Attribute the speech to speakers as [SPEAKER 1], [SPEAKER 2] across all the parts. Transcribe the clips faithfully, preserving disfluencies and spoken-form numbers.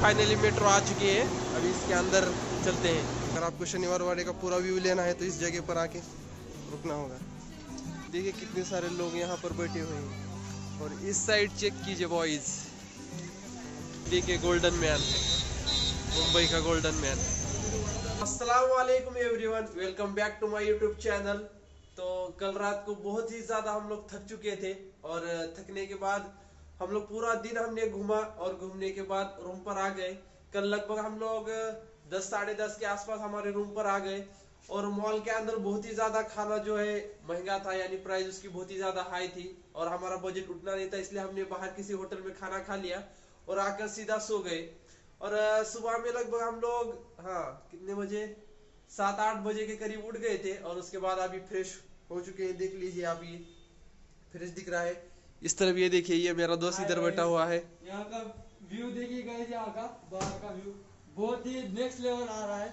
[SPEAKER 1] Finally metro आ चुकी है, अभी इसके अंदर चलते हैं। अगर आपको शनिवार वाले का पूरा व्यू लेना है तो इस जगह पर आके रुकना होगा। देखिए कितने सारे लोग यहाँ पर बैठे हुए हैं। और इस साइड चेक कीजिए बॉयज, देखिए गोल्डन मैन, मुंबई का गोल्डन मैन। अस्सलाम वालेकुम everyone, welcome back to my YouTube channel. तो कल रात को बहुत ही ज्यादा हम लोग थक चुके थे और थकने के बाद हम लोग पूरा दिन हमने घूमा और घूमने के बाद रूम पर आ गए। कल लगभग हम लोग दस साढ़े दस के आसपास हमारे रूम पर आ गए और मॉल के अंदर बहुत ही ज्यादा खाना जो है महंगा था, यानी प्राइस उसकी बहुत ही ज्यादा हाई थी और हमारा बजट उतना नहीं था, इसलिए हमने बाहर किसी होटल में खाना खा लिया और आकर सीधा सो गए। और सुबह में लगभग हम लोग हाँ कितने बजे सात आठ बजे के करीब उठ गए थे और उसके बाद अभी फ्रेश हो चुके हैं। देख लीजिए आप, ये फ्रेश दिख रहा है। इस तरफ ये देखिए, ये मेरा दोस्त इधर बैठा हुआ है।
[SPEAKER 2] यहाँ का व्यू देखिए गाइस, यहाँ का बाहर का व्यू बहुत ही नेक्स्ट लेवल आ रहा है।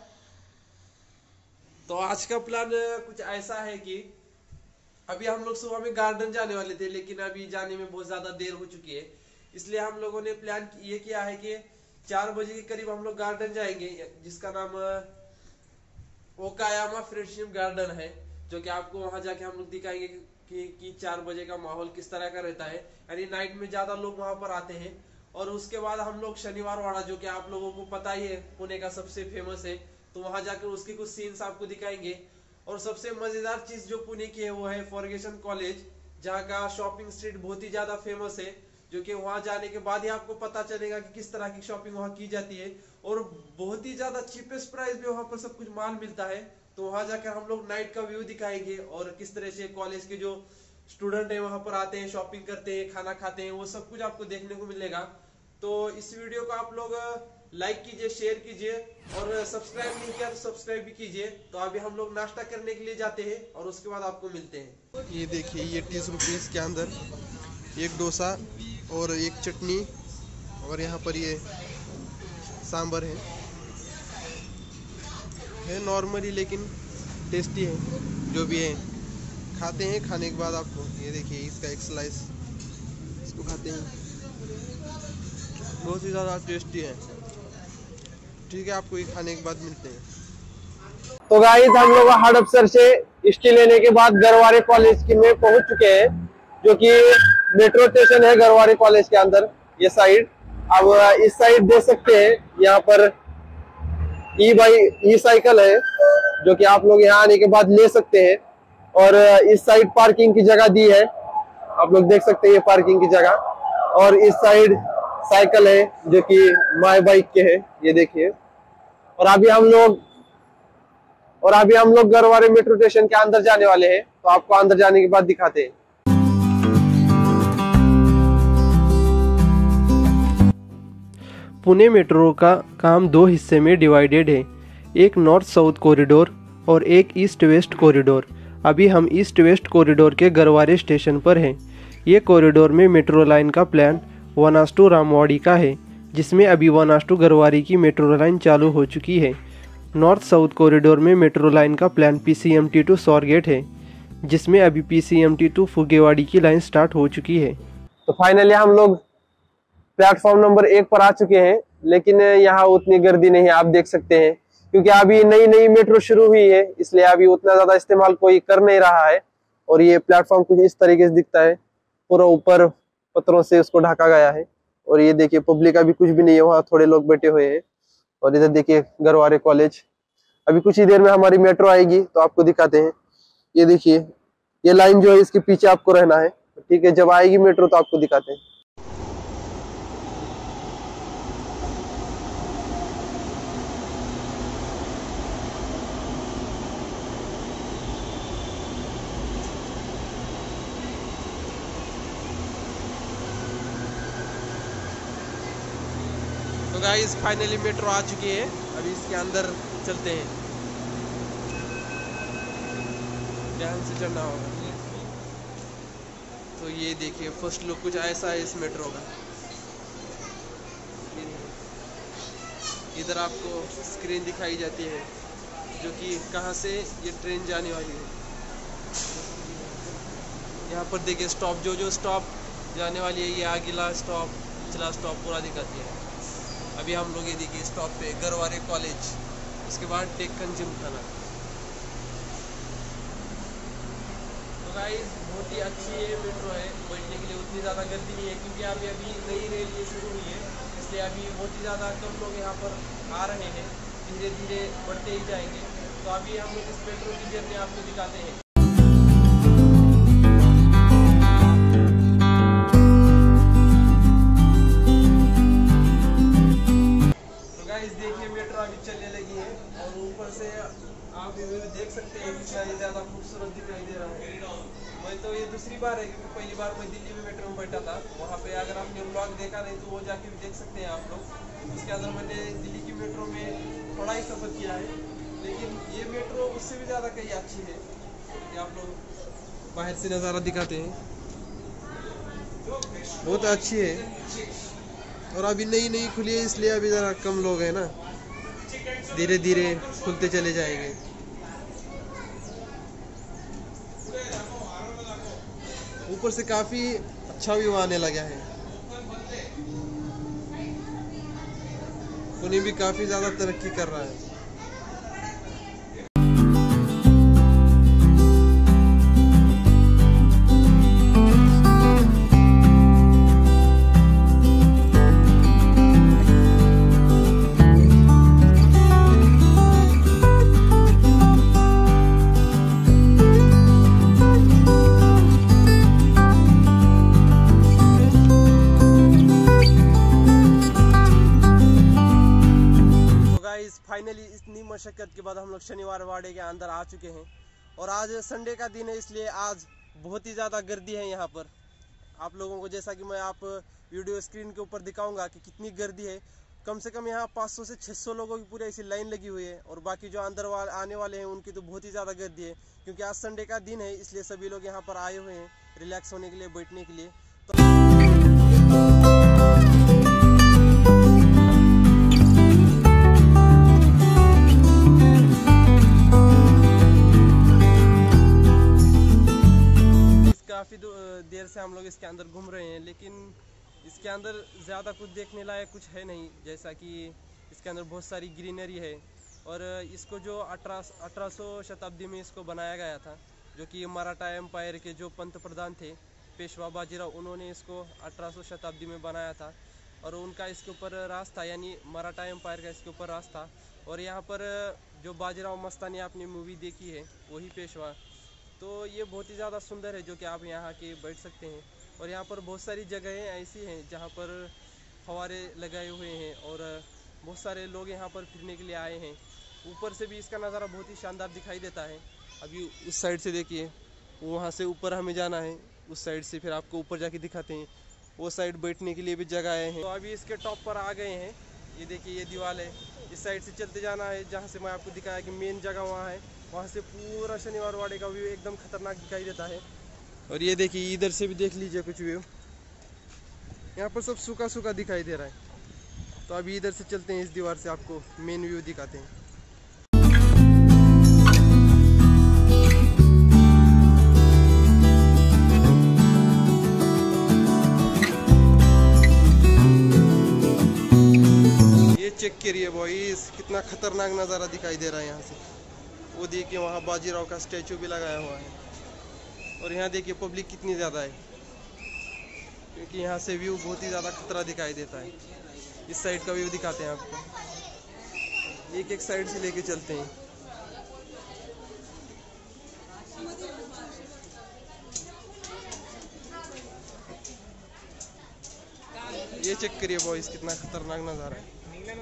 [SPEAKER 1] तो आज का प्लान कुछ ऐसा है कि अभी हम लोग सुबह में गार्डन जाने वाले थे, लेकिन अभी जाने में बहुत ज्यादा देर हो चुकी है, इसलिए हम लोगों ने प्लान ये किया है कि चार बजे के करीब हम लोग गार्डन जाएंगे, जिसका नाम ओकायामा फ्रेंडशिप गार्डन है, जो कि आपको वहां जाके हम लोग दिखाएंगे कि, कि चार बजे का माहौल किस तरह का रहता है। यानी नाइट में ज्यादा लोग वहां पर आते हैं। और उसके बाद हम लोग शनिवार वाड़ा, जो कि आप लोगों को पता ही है पुणे का सबसे फेमस है, तो वहां जाकर उसकी कुछ सीन्स आपको दिखाएंगे। और सबसे मजेदार चीज जो पुणे की है वो है फर्ग्यूसन कॉलेज, जहाँ का शॉपिंग स्ट्रीट बहुत ही ज्यादा फेमस है, जो कि वहां जाने के बाद ही आपको पता चलेगा कि किस तरह की शॉपिंग वहां की जाती है और बहुत ही ज्यादा चीपेस्ट प्राइस में वहां पर सब कुछ माल मिलता है। तो वहां जाकर हम लोग नाइट का व्यू दिखाएंगे और किस तरह से कॉलेज के जो स्टूडेंट है वहां पर आते हैं, शॉपिंग करते हैं, खाना खाते हैं, वो सब कुछ आपको देखने को मिलेगा। तो इस वीडियो को आप लोग लाइक कीजिए, शेयर कीजिए और सब्सक्राइब नहीं किया तो सब्सक्राइब भी कीजिए। तो अभी हम लोग नाश्ता करने के लिए जाते हैं और उसके बाद आपको मिलते हैं। ये देखिए, ये तीस रुपीज के अंदर एक डोसा और एक चटनी और यहाँ पर ये सांभर है है नॉर्मली लेकिन टेस्टी है। जो भी है खाते हैं, खाने के बाद आपको ये देखिए इसका एक स्लाइस इसको खाते हैं, बहुत ही ज़्यादा टेस्टी है। ठीक है, आपको ये खाने के बाद मिलते हैं।
[SPEAKER 3] तो गाइस हम लोग हड़पसर से स्टे लेने के बाद गरवारे कॉलेज की में पहुंच चुके हैं, जो कि मेट्रो स्टेशन है गरवारे कॉलेज के अंदर ये साइड। अब इस साइड देख सकते हैं, यहाँ पर ई बाइक ई साइकिल है, जो कि आप लोग यहाँ आने के बाद ले सकते हैं। और इस साइड पार्किंग की जगह दी है, आप लोग देख सकते हैं ये पार्किंग की जगह। और इस साइड साइकिल है जो कि माई बाइक के है, ये देखिए। और अभी हम लोग और अभी हम लोग गरवारे मेट्रो स्टेशन के अंदर जाने वाले हैं, तो आपको अंदर जाने के बाद दिखाते हैं।
[SPEAKER 4] पुणे मेट्रो का काम दो हिस्से में डिवाइडेड है, एक नॉर्थ साउथ कॉरिडोर और एक ईस्ट वेस्ट कॉरिडोर। अभी हम ईस्ट वेस्ट कॉरिडोर के गरवारे स्टेशन पर हैं। ये कॉरिडोर में मेट्रो लाइन का प्लान वनास्टू रामवाड़ी का है, जिसमें अभी वनास्टू गरवारे की मेट्रो लाइन चालू हो चुकी है। नॉर्थ साउथ कॉरिडोर में मेट्रो लाइन का प्लान पीसीएमटी टू स्वारगेट है, जिसमें अभी पीसीएमटी टू फुगेवाड़ी की लाइन स्टार्ट हो चुकी है।
[SPEAKER 3] तो फाइनली हम लोग प्लेटफॉर्म नंबर एक पर आ चुके हैं, लेकिन यहाँ उतनी गर्दी नहीं है, आप देख सकते हैं, क्योंकि अभी नई नई मेट्रो शुरू हुई है, इसलिए अभी उतना ज्यादा इस्तेमाल कोई कर नहीं रहा है। और ये प्लेटफॉर्म कुछ इस तरीके से दिखता है, पूरा ऊपर पत्थरों से उसको ढका गया है। और ये देखिए पब्लिक अभी कुछ भी नहीं है, वहाँ थोड़े लोग बैठे हुए हैं। और इधर देखिए गरवारे कॉलेज। अभी कुछ ही देर में हमारी मेट्रो आएगी तो आपको दिखाते हैं। ये देखिए ये लाइन जो है इसके पीछे आपको रहना है, ठीक है। जब आएगी मेट्रो तो आपको दिखाते हैं।
[SPEAKER 1] तो गाइस फाइनली मेट्रो आ चुकी है, अभी इसके अंदर चलते हैं। ध्यान से चढ़ना होगा। तो ये देखिए फर्स्ट लुक कुछ ऐसा है इस मेट्रो का। इधर आपको स्क्रीन दिखाई जाती है, जो कि कहाँ से ये ट्रेन जाने वाली है। यहाँ पर देखिए स्टॉप, जो जो स्टॉप जाने वाली है, ये अगला स्टॉप पिछला स्टॉप पूरा दिखाती है। अभी हम लोग ये देखिए स्टॉप पे गरवारे कॉलेज, उसके बाद डेक्कन जिमखाना। तो गाइस बहुत ही अच्छी ये मेट्रो है, बैठने के लिए उतनी ज़्यादा गर्दी नहीं है क्योंकि अभी अभी नई रेल ये शुरू हुई है, इसलिए अभी बहुत ही ज़्यादा कम लोग यहाँ पर आ रहे हैं, धीरे धीरे बढ़ते ही जाएंगे। तो अभी हम लोग इस मेट्रो की जर्नी आपको दिखाते हैं। तो गाइस देखिए मेट्रो अभी चलने लगी है और ऊपर से आप ये देख सकते हैं कितना ज़्यादा खूबसूरत दिखाई दे रहा है। मैं तो ये दूसरी बार है क्योंकि पहली बार मैं दिल्ली में मेट्रो में बैठा था, वहाँ पे अगर आपने व्लॉग देखा नहीं तो वो जाके भी देख सकते हैं आप लोग। उसके अंदर मैंने दिल्ली की मेट्रो में थोड़ा ही सफ़र किया है, लेकिन ये मेट्रो उससे भी ज़्यादा कहीं अच्छी है कि आप लोग बाहर से नज़ारा दिखाते हैं, बहुत अच्छी है। और अभी नई नई खुली है इसलिए अभी ज़रा कम लोग हैं ना, धीरे धीरे खुलते चले जाएंगे। ऊपर से काफी अच्छा व्यू आने लगा है, पुणे भी काफी ज्यादा तरक्की कर रहा है। फाइनली इतनी मशक्कत के बाद हम लोग शनिवार वाड़े के अंदर आ चुके हैं और आज संडे का दिन है, इसलिए आज बहुत ही ज़्यादा गर्दी है यहाँ पर। आप लोगों को जैसा कि मैं आप वीडियो स्क्रीन के ऊपर दिखाऊंगा कि कितनी गर्दी है। कम से कम यहाँ पाँच सौ से छह सौ लोगों की पूरी ऐसी लाइन लगी हुई है और बाकी जो अंदर वाले आने वाले हैं उनकी तो बहुत ही ज़्यादा गर्दी है क्योंकि आज संडे का दिन है, इसलिए सभी लोग यहाँ पर आए हुए हैं रिलैक्स होने के लिए, बैठने के लिए। तो काफ़ी देर से हम लोग इसके अंदर घूम रहे हैं, लेकिन इसके अंदर ज़्यादा कुछ देखने लायक कुछ है नहीं, जैसा कि इसके अंदर बहुत सारी ग्रीनरी है। और इसको जो अठारह अठारह सौ शताब्दी में इसको बनाया गया था, जो कि मराठा एम्पायर के जो पंत प्रधान थे पेशवा बाजीराव, उन्होंने इसको अठारह सौ शताब्दी में बनाया था और उनका इसके ऊपर राज था, यानी मराठा एम्पायर का इसके ऊपर राज था। और यहाँ पर जो बाजीराव मस्तानी आपने मूवी देखी है वही पेशवा, तो ये बहुत ही ज़्यादा सुंदर है जो कि आप यहाँ आके बैठ सकते हैं। और यहाँ पर बहुत सारी जगहें ऐसी हैं जहाँ पर फव्वारे लगाए हुए हैं और बहुत सारे लोग यहाँ पर फिरने के लिए आए हैं। ऊपर से भी इसका नज़ारा बहुत ही शानदार दिखाई देता है। अभी उस साइड से देखिए, वहाँ से ऊपर हमें जाना है, उस साइड से फिर आपको ऊपर जाके दिखाते हैं। वो साइड बैठने के लिए भी जगह आए हैं। तो अभी इसके टॉप पर आ गए हैं, ये देखिए ये दीवार है, इस साइड से चलते जाना है जहाँ से मैं आपको दिखाया कि मेन जगह वहाँ है, वहाँ से पूरा शनिवार वाड़े का व्यू एकदम खतरनाक दिखाई देता है। और ये देखिए इधर से भी देख लीजिए कुछ व्यू, यहाँ पर सब सूखा सूखा दिखाई दे रहा है। तो अभी इधर से चलते हैं, इस दीवार से आपको मेन व्यू दिखाते हैं। ये चेक करिए बॉयज, कितना खतरनाक नज़ारा दिखाई दे रहा है यहाँ से। वो देखिए वहाँ बाजीराव का स्टैचू भी लगाया हुआ है और यहाँ देखिए पब्लिक कितनी ज़्यादा है क्योंकि यहाँ से व्यू बहुत ही ज़्यादा खतरा दिखाई देता है। इस साइड का व्यू दिखाते हैं आपको, एक एक साइड से लेके चलते हैं। ये चेक करिए बॉयज, कितना खतरनाक नज़ारा है।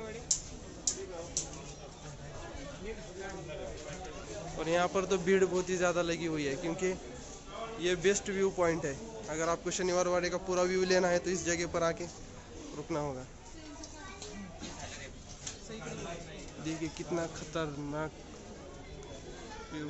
[SPEAKER 1] और यहाँ पर तो भीड़ बहुत ही ज़्यादा लगी हुई है क्योंकि ये बेस्ट व्यू पॉइंट है। अगर आपको शनिवार वाड़े का पूरा व्यू लेना है तो इस जगह पर आके रुकना होगा। देखिए कितना खतरनाक व्यू।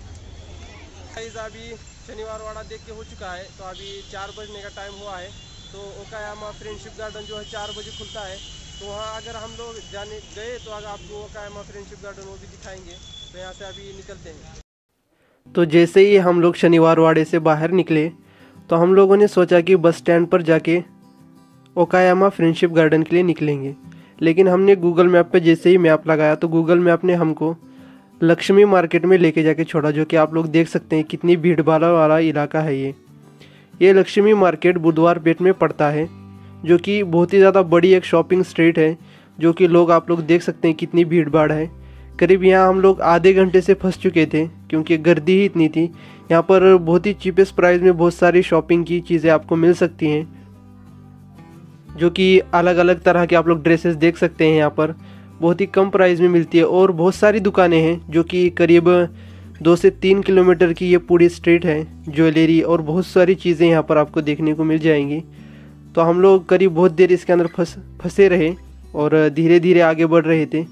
[SPEAKER 1] अभी शनिवार वाड़ा देख के हो चुका है, तो अभी चार बजने का टाइम हुआ है तो ओकायामा फ्रेंडशिप गार्डन जो है चार बजे खुलता है, तो वहाँ अगर हम लोग जाने गए तो अगर आपको ओकायामा फ्रेंडशिप गार्डन वो भी दिखाएंगे। तो यहाँ से अभी निकलते हैं।
[SPEAKER 4] तो जैसे ही हम लोग शनिवार वाड़े से बाहर निकले तो हम लोगों ने सोचा कि बस स्टैंड पर जाके ओकायामा फ्रेंडशिप गार्डन के लिए निकलेंगे, लेकिन हमने गूगल मैप पे जैसे ही मैप लगाया तो गूगल मैप ने हमको लक्ष्मी मार्केट में लेके जाके छोड़ा, जो कि आप लोग देख सकते हैं कितनी भीड़ भाड़ वाला इलाका है ये ये लक्ष्मी मार्केट बुधवार पेट में पड़ता है, जो कि बहुत ही ज़्यादा बड़ी एक शॉपिंग स्ट्रीट है, जो कि लोग आप लोग देख सकते हैं कितनी भीड़ भाड़ है। करीब यहाँ हम लोग आधे घंटे से फंस चुके थे क्योंकि गर्दी ही इतनी थी। यहाँ पर बहुत ही चीपेस्ट प्राइस में बहुत सारी शॉपिंग की चीज़ें आपको मिल सकती हैं, जो कि अलग अलग तरह के आप लोग ड्रेसेस देख सकते हैं यहाँ पर बहुत ही कम प्राइस में मिलती है। और बहुत सारी दुकानें हैं जो कि करीब दो से तीन किलोमीटर की ये पूरी स्ट्रीट है। ज्वेलरी और बहुत सारी चीज़ें यहाँ पर आपको देखने को मिल जाएंगी। तो हम लोग करीब बहुत देर इसके अंदर फंस फंसे रहे और धीरे धीरे आगे बढ़ रहे थे।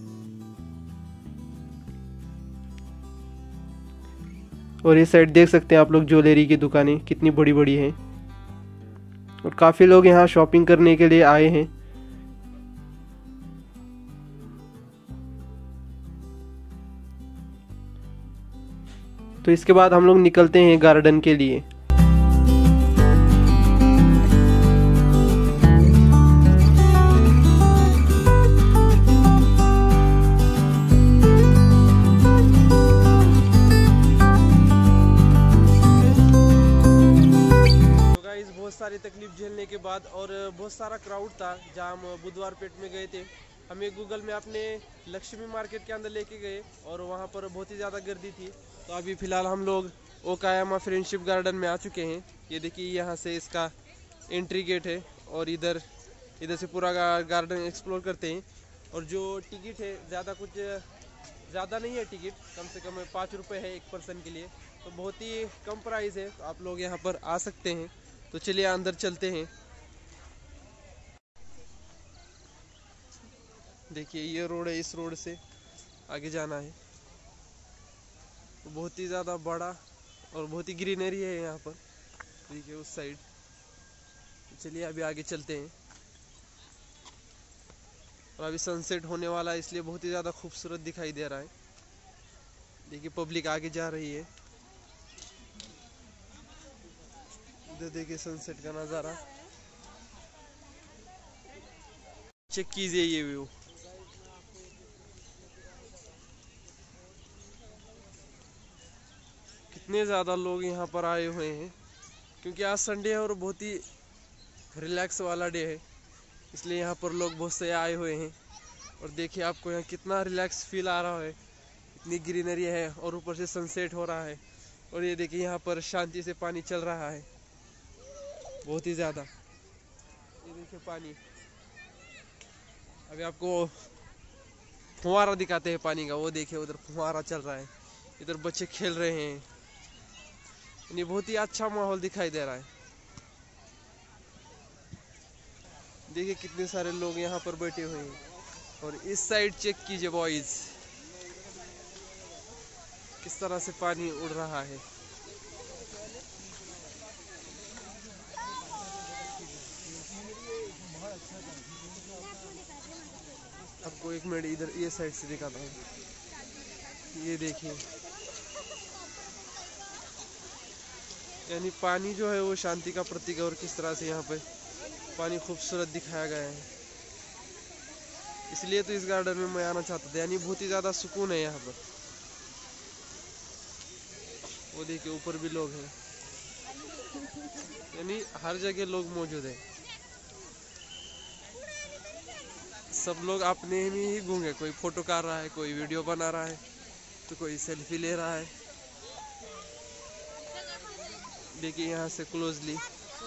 [SPEAKER 4] और इस साइड देख सकते हैं आप लोग ज्वेलरी की दुकानें कितनी बड़ी बड़ी हैं और काफ़ी लोग यहाँ शॉपिंग करने के लिए आए हैं। तो इसके बाद हम लोग निकलते हैं गार्डन के लिए।
[SPEAKER 1] बहुत सारी तकलीफ झेलने के बाद और बहुत सारा क्राउड था जहाँ हम बुधवार पेट में गए थे। हमें गूगल में अपने लक्ष्मी मार्केट के अंदर लेके गए और वहाँ पर बहुत ही ज़्यादा गर्दी थी। तो अभी फ़िलहाल हम लोग ओकायामा फ्रेंडशिप गार्डन में आ चुके हैं। ये देखिए यहाँ से इसका एंट्री गेट है और इधर इधर से पूरा गार्डन एक्सप्लोर करते हैं। और जो टिकट है ज़्यादा कुछ ज़्यादा नहीं है, टिकट कम से कम पाँच रुपये है एक पर्सन के लिए, तो बहुत ही कम प्राइस है। तो आप लोग यहाँ पर आ सकते हैं। तो चलिए अंदर चलते हैं। देखिए ये रोड है, इस रोड से आगे जाना है। तो बहुत ही ज़्यादा बड़ा और बहुत ही ग्रीनरी है यहाँ पर, देखिए उस साइड। चलिए अभी आगे चलते हैं। और अभी सनसेट होने वाला है इसलिए बहुत ही ज़्यादा खूबसूरत दिखाई दे रहा है। देखिए पब्लिक आगे जा रही है। इधर देखिए सनसेट का नज़ारा, चेक कीजिए ये व्यू। कितने ज़्यादा लोग यहाँ पर आए हुए हैं क्योंकि आज संडे है और बहुत ही रिलैक्स वाला डे है, इसलिए यहाँ पर लोग बहुत से आए हुए हैं। और देखिए आपको यहाँ कितना रिलैक्स फील आ रहा है, इतनी ग्रीनरी है और ऊपर से सनसेट हो रहा है। और ये देखिए यहाँ पर शांति से पानी चल रहा है बहुत ही ज़्यादा। ये देखिए पानी, अभी आपको फुहारा दिखाते हैं पानी का। वो देखिए उधर फुहारा चल रहा है, इधर बच्चे खेल रहे हैं। ये बहुत ही अच्छा माहौल दिखाई दे रहा है। देखिए कितने सारे लोग यहाँ पर बैठे हुए हैं। और इस साइड चेक कीजिए बॉयज, किस तरह से पानी उड़ रहा है। आपको एक मिनट इधर ये साइड से दिखाता हूँ। ये देखिए यानी पानी जो है वो शांति का प्रतीक है और किस तरह से यहाँ पे पानी खूबसूरत दिखाया गया है। इसलिए तो इस गार्डन में मैं आना चाहता था, यानी बहुत ही ज़्यादा सुकून है यहाँ पर। वो देखिए ऊपर भी लोग हैं, यानी हर जगह लोग मौजूद हैं। सब लोग अपने में ही गूंगे, कोई फोटो कर रहा है, कोई वीडियो बना रहा है, तो कोई सेल्फी ले रहा है। देखिए यहाँ से क्लोजली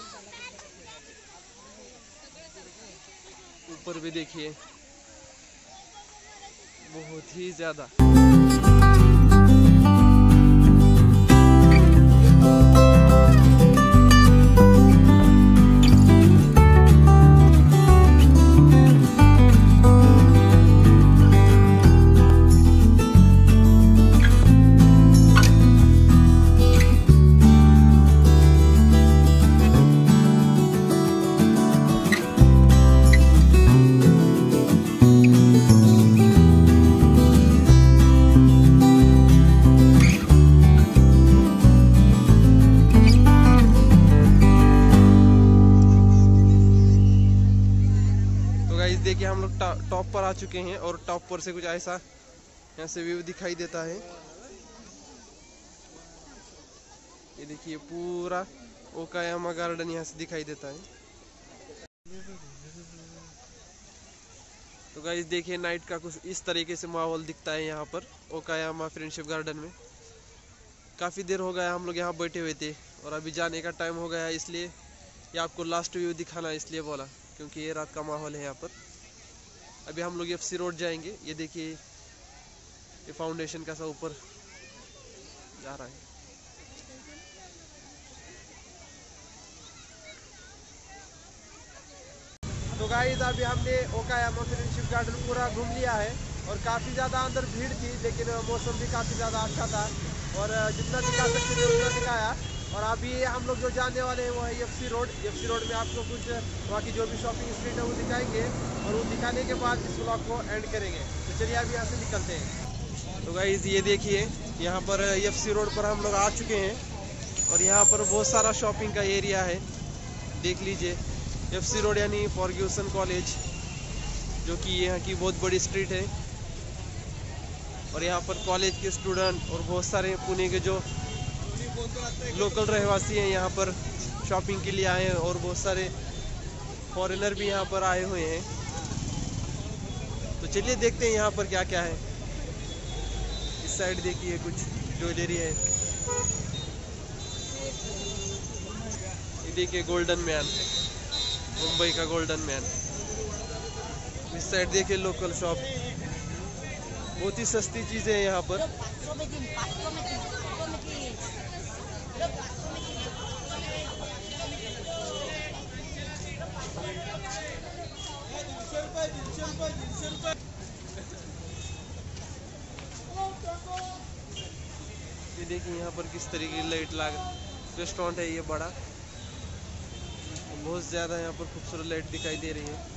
[SPEAKER 1] ऊपर भी देखिए बहुत ही ज्यादा। देखिए हम लोग टॉप पर आ चुके हैं और टॉप पर से कुछ ऐसा यहाँ से व्यू दिखाई देता है। ये देखिए पूरा ओकायामा गार्डन यहाँ से दिखाई देता है। तो गाइस देखिए नाइट का कुछ इस तरीके से माहौल दिखता है यहाँ पर ओकायामा फ्रेंडशिप गार्डन में। काफ़ी देर हो गया हम लोग यहाँ बैठे हुए थे और अभी जाने का टाइम हो गया, इसलिए ये आपको लास्ट व्यू दिखाना इसलिए बोला, क्योंकि ये रात का माहौल है यहाँ पर। अभी हम लोग एफसी रोड जाएंगे। ये देखिए ये फाउंडेशन का सा ऊपर जा रहा है। तो गाइस अभी हमने ओकायामा फ्रेंडशिप गार्डन पूरा घूम लिया है और काफ़ी ज़्यादा अंदर भीड़ थी, लेकिन मौसम भी काफ़ी ज़्यादा अच्छा था और जितना दिखा सकते थे उतना दिखाया। और अभी हम लोग जो जाने वाले हैं वो है एफसी रोड। एफसी रोड में आपको कुछ वहाँ की जो भी शॉपिंग स्ट्रीट है वो दिखाएंगे और वो दिखाने के बाद इस ब्लॉग को एंड करेंगे। तो चलिए अभी यहाँ से निकलते हैं। तो गाइस ये देखिए यहाँ पर एफसी रोड पर हम लोग आ चुके हैं और यहाँ पर बहुत सारा शॉपिंग का एरिया है, देख लीजिए। एफसी रोड यानी फर्ग्यूसन कॉलेज, जो कि यहाँ की बहुत बड़ी स्ट्रीट है और यहाँ पर कॉलेज के स्टूडेंट और बहुत सारे पुणे के जो लोकल रहवासी हैं यहाँ पर शॉपिंग के लिए आए हैं और बहुत सारे फॉरेनर भी यहाँ पर आए हुए हैं। तो चलिए देखते हैं यहाँ पर क्या क्या है। इस साइड देखिए कुछ ज्वेलरी है, ये देखिए गोल्डन मैन, मुंबई का गोल्डन मैन। इस साइड देखिए लोकल शॉप, बहुत ही सस्ती चीजें हैं यहाँ पर। ये देखिए यहाँ पर किस तरीके की लाइट लगा, रेस्टोरेंट है ये बड़ा, बहुत ज़्यादा यहाँ पर खूबसूरत लाइट दिखाई दे रही है।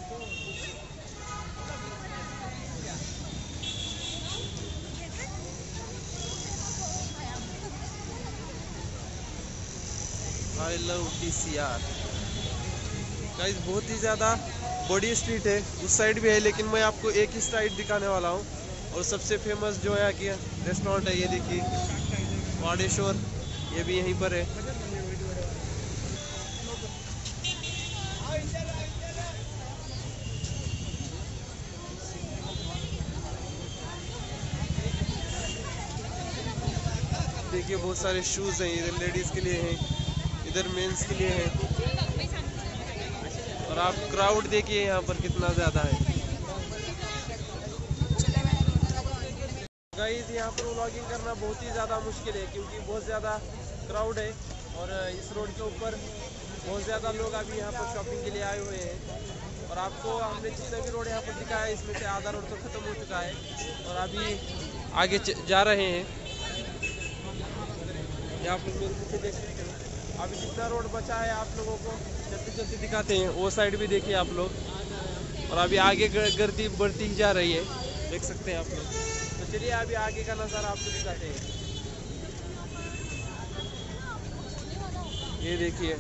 [SPEAKER 1] I love T C R. Guys बहुत ही ज़्यादा बड़ी स्ट्रीट है, उस साइड भी है, लेकिन मैं आपको एक ही साइड दिखाने वाला हूँ। और सबसे फेमस जो है कि रेस्टोरेंट है, ये देखिए वाडेश्वर, ये भी यहीं पर है। देखिए बहुत सारे शूज़ हैं, इधर लेडीज़ के लिए हैं, इधर मेंस के लिए हैं। और आप क्राउड देखिए यहाँ पर कितना ज़्यादा है। गाइस यहाँ पर व्लॉगिंग करना बहुत ही ज़्यादा मुश्किल है, क्योंकि बहुत ज़्यादा क्राउड है और इस रोड के ऊपर बहुत ज़्यादा लोग अभी यहाँ पर शॉपिंग के लिए आए हुए हैं। और आपको हमने जितना भी रोड यहाँ पर दिखाया है, इसमें से आधा रोड तो ख़त्म हो चुका है और अभी आगे जा रहे हैं। यहाँ पर मेरे पीछे देख सकते हैं, अभी जितना रोड बचा है आप लोगों को जल्दी जल्दी दिखाते हैं। वो साइड भी देखिए आप लोग, और अभी आगे गर्दी बढ़ती ही जा रही है, देख सकते हैं आप लोग। तो चलिए अभी आगे का नज़ारा आपको दिखाते हैं। ये देखिए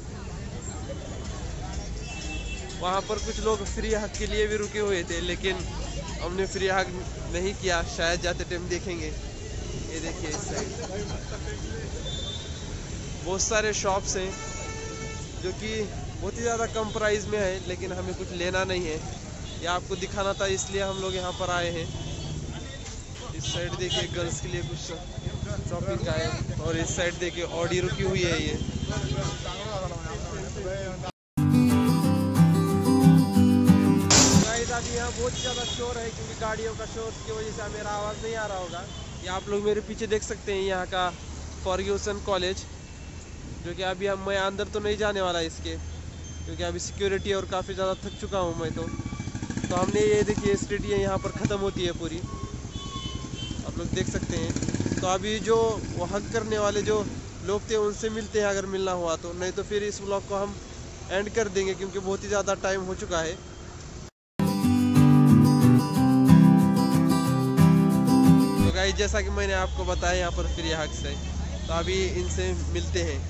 [SPEAKER 1] वहाँ पर कुछ लोग फ्री हक के लिए भी रुके हुए थे, लेकिन हमने फ्री हक नहीं किया, शायद जाते टाइम देखेंगे। ये देखिए इस साइड बहुत सारे शॉप्स हैं जो कि बहुत ही ज़्यादा कम प्राइस में है, लेकिन हमें कुछ लेना नहीं है, ये आपको दिखाना था, इसलिए हम लोग यहाँ पर आए हैं। इस साइड देखिए गर्ल्स के लिए कुछ शॉपिंग का है और इस साइड देखिए ऑडी रुकी हुई है। ये अभी यहाँ बहुत ज़्यादा शोर है, क्योंकि गाड़ियों का शोर की वजह से मेरा आवाज़ नहीं आ रहा होगा। ये आप लोग मेरे पीछे देख सकते हैं यहाँ का फर्ग्यूसन कॉलेज, जो कि अभी हम मैं अंदर तो नहीं जाने वाला इसके, क्योंकि अभी सिक्योरिटी और काफ़ी ज़्यादा थक चुका हूँ मैं तो तो हमने ये देखिए स्ट्रीट ये यहाँ पर ख़त्म होती है पूरी, आप लोग देख सकते हैं। तो अभी जो वो हक करने वाले जो लोग थे उनसे मिलते हैं अगर मिलना हुआ तो, नहीं तो फिर इस व्लॉग को हम एंड कर देंगे, क्योंकि बहुत ही ज़्यादा टाइम हो चुका है। तो गाइस जैसा कि मैंने आपको बताया यहाँ पर फ्री हक से, तो अभी इनसे मिलते हैं।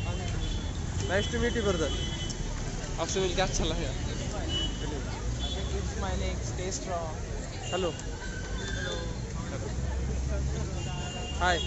[SPEAKER 1] Nice to meet you brother, आपसे मिलकर अच्छा लगा। Hello hi.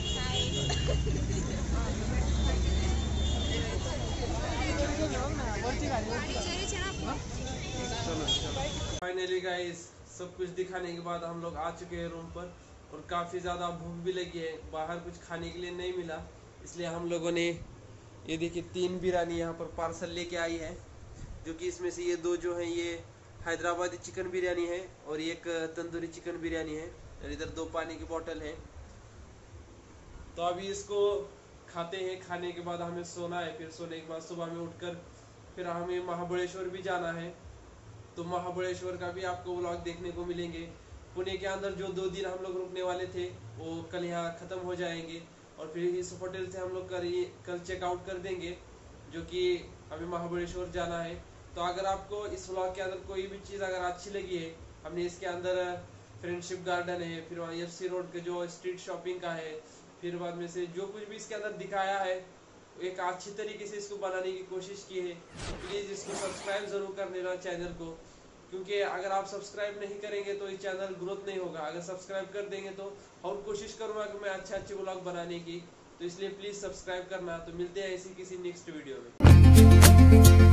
[SPEAKER 1] फाइनली गाइस सब कुछ दिखाने के बाद हम लोग आ चुके हैं रूम पर और काफ़ी ज़्यादा भूख भी लगी है। बाहर कुछ खाने के लिए नहीं मिला, इसलिए हम लोगों ने ये देखिए तीन बिरयानी यहाँ पर पार्सल लेके आई है, जो कि इसमें से ये दो जो हैं ये हैदराबादी चिकन बिरयानी है और एक तंदूरी चिकन बिरयानी है, और इधर दो पानी की बोतल है। तो अभी इसको खाते हैं, खाने के बाद हमें सोना है, फिर सोने के बाद सुबह में उठकर फिर हमें महाबलेश्वर भी जाना है। तो महाबलेश्वर का भी आपको व्लॉग देखने को मिलेंगे। पुणे के अंदर जो दो दिन हम लोग रुकने वाले थे वो कल यहाँ ख़त्म हो जाएंगे और फिर इस होटल से हम लोग कल कल चेकआउट कर देंगे, जो कि हमें महाबलेश्वर जाना है। तो अगर आपको इस व्लॉग के अंदर कोई भी चीज़ अगर अच्छी लगी है, हमने इसके अंदर फ्रेंडशिप गार्डन है, फिर वहाँ एफ सी रोड के जो स्ट्रीट शॉपिंग का है, फिर बाद में से जो कुछ भी इसके अंदर दिखाया है एक अच्छी तरीके से इसको बनाने की कोशिश की है। प्लीज़ इसको सब्सक्राइब ज़रूर कर लेना चैनल को, क्योंकि अगर आप सब्सक्राइब नहीं करेंगे तो ये चैनल ग्रोथ नहीं होगा। अगर सब्सक्राइब कर देंगे तो और कोशिश करूँगा कि मैं अच्छे अच्छे व्लॉग बनाने की, तो इसलिए प्लीज़ सब्सक्राइब करना। तो मिलते हैं ऐसी किसी नेक्स्ट वीडियो में।